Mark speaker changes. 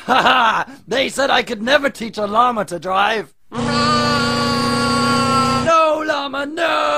Speaker 1: Ha ha! They said I could never teach a llama to drive. No, llama, no!